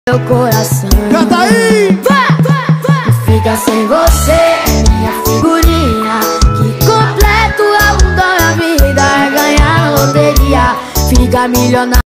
meu coração. Canta aí! Fica sem você, minha figurinha. Que completo é o da minha vida, é ganhar na loteria. Fica milionário.